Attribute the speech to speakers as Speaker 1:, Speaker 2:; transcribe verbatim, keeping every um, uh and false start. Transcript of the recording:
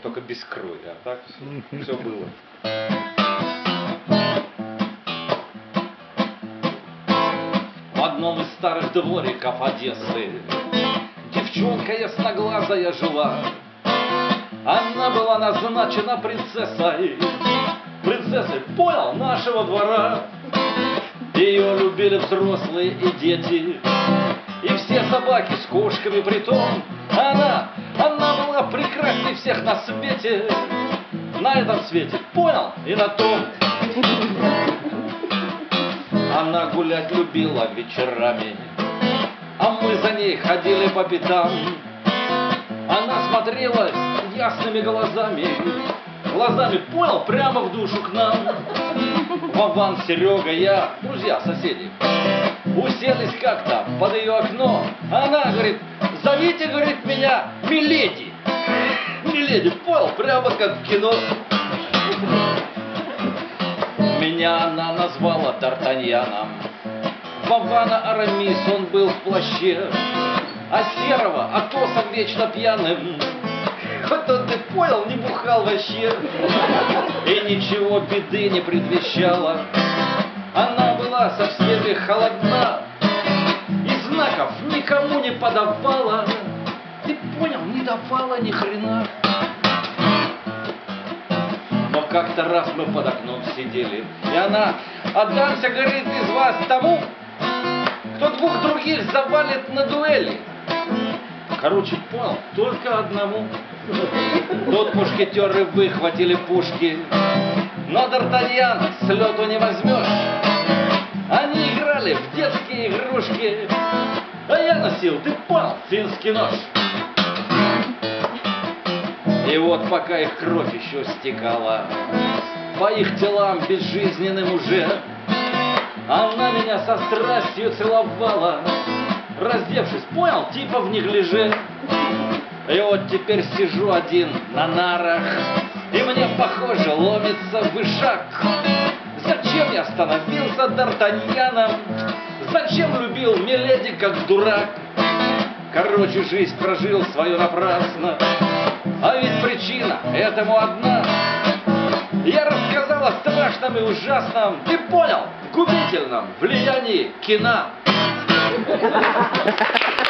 Speaker 1: только без крови, а так все было. В одном из старых двориков Одессы девчонка ясноглазая жила. Она была назначена принцессой, принцессой, понял, нашего двора. Ее любили взрослые и дети, и все собаки с кошками притом. Она, она была прекрасней всех на свете, на этом свете, понял, и на том. Она гулять любила вечерами, а мы за ней ходили по пятам. Она смотрела ясными глазами, глазами, понял, прямо в душу к нам. Вован, Серега, я, друзья, соседи, уселись как-то под ее окно. Она говорит: зовите, говорит, меня Миледи. Миледи, понял, прямо как в кино. Меня она назвала Д'Артаньяном. Вована Арамис, он был в плаще, а Серого Атосом вечно пьяным. Хоть он, ты понял, не бухал вообще, и ничего беды не предвещала. Она была со всеми холодна, и знаков никому не подавала. Ты понял, не давала ни хрена. Но как-то раз мы под окном сидели, и она: отдамся, говорит, из вас тому, кто двух других завалит на дуэли. Короче, понял, только одному. Тут мушкетеры выхватили пушки, но Д'Артаньяна с лету не возьмешь. Они играли в детские игрушки, а я носил, ты понял, финский нож. И вот пока их кровь еще стекала по их телам безжизненным уже, она меня со страстью целовала, раздевшись, понял, типа в неглиже. И вот теперь сижу один на нарах, и мне, похоже, ломится вышак. Зачем я становился Д'Артаньяном? Зачем любил Миледи как дурак? Короче, жизнь прожил свою напрасно, а ведь причина этому одна. Я рассказал о страшном и ужасном, ты понял, губительном влиянии кино.